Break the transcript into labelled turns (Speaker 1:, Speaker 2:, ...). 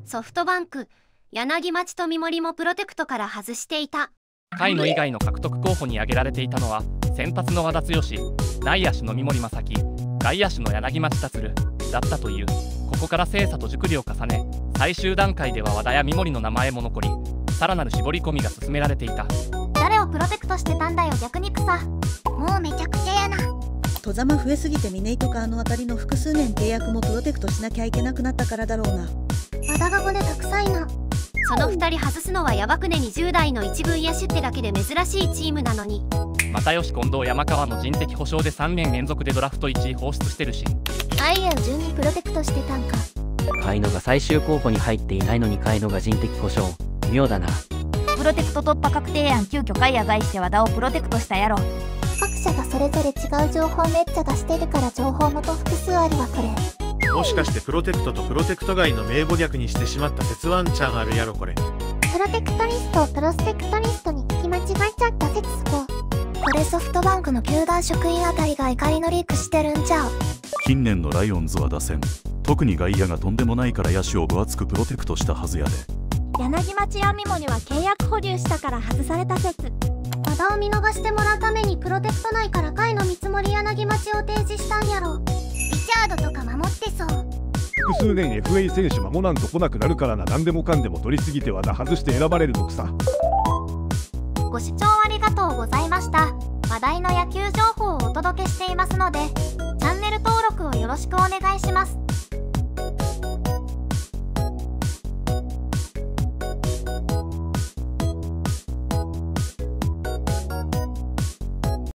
Speaker 1: ソフトバンク、柳町と三森もプロテクトから外していた。
Speaker 2: 甲斐野以外の獲得候補に挙げられていたのは、先発の和田剛、内野手の三森正樹、外野手の柳町達だったという。ここから精査と熟慮を重ね、最終段階では和田や三森の名前も残り、さらなる絞り込みが進められていた。
Speaker 3: 誰をプロテクトしてたんだよ、逆に草。もうめちゃくちゃやな。
Speaker 4: 戸ざま増えすぎて峰井とかあの辺りの複数年契約もプロテクトしなきゃいけなくなったからだろうな。
Speaker 3: 和田が骨たくさいな。
Speaker 1: その2人外すのはやばくね。20代の一軍野手ってだけで珍しいチームなのに。
Speaker 2: 又吉、近藤、山川の人的保障で3年連続でドラフト1位放出してるし。
Speaker 3: アイエを順にプロテクトしてたんか。
Speaker 5: 甲斐野が最終候補に入っていないのに甲斐野が人的保障、妙だな。
Speaker 6: プロテクト突破確定やん。急遽甲斐野外して和田をプロテクトしたやろ。
Speaker 3: 各社がそれぞれ違う情報めっちゃ出してるから情報元複数あるわこれ。
Speaker 7: もしかしてプロテクトとプロテクト外の名簿略にしてしまった説ワンチャンあるやろこれ。
Speaker 3: プロテクトリストをプロスペクトリストに聞き間違えちゃった説これソフトバンクの球団職員あたりが怒りのリークしてるんちゃう。
Speaker 8: 近年のライオンズは打線、特に外野がとんでもないから野手を分厚くプロテクトしたはずやで。
Speaker 6: 柳町や三森は契約保留したから外された説。
Speaker 3: 和田を見逃してもらうためにプロテクト内から甲斐の見積もり柳町を提示したんやろ。リチャードとか守ってそう。
Speaker 9: 複数年 FA 選手守らんと来なくなるからな。何でもかんでも取りすぎて和田外して選ばれるのくさ。
Speaker 3: ご視聴ありがとうございました。話題の野球情報をお届けしていますのでチャンネル登録をよろしくお願いします。